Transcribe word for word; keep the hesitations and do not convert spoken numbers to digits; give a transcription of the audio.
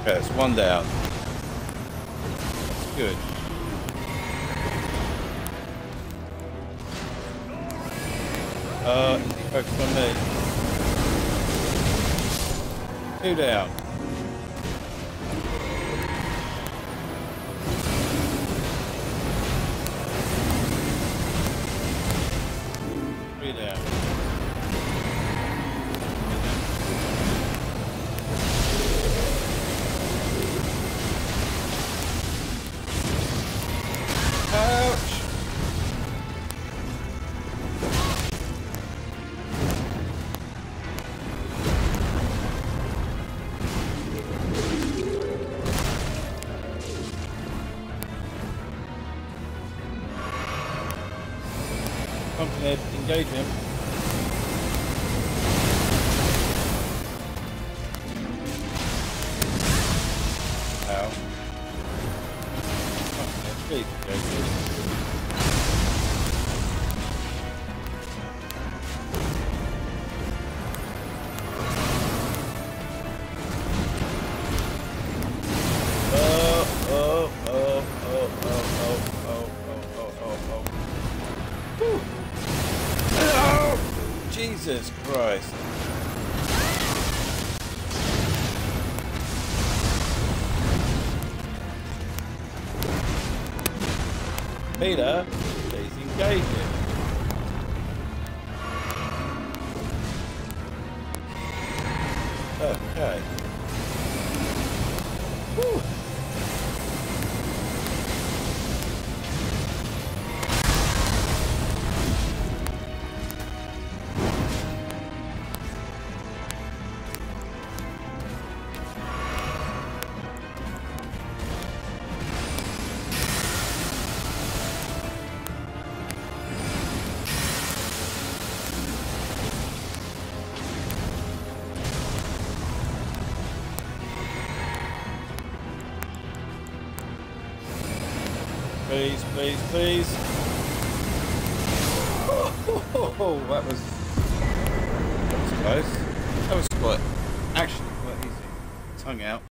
that's one down. That's good. Uh, is he focused on me? Two down. Three down. Ouch! Pumpkinhead, engage him. Ow. Pumpkinhead, please engage him. Oh, oh, oh, oh, oh, oh, oh, oh, oh, oh. Whew. Oh, Jesus Christ. Peter, please engage him. Okay. Whew. Please, please, please. Oh, oh, oh, oh, that was that was close. That was quite actually quite easy. Tongue out.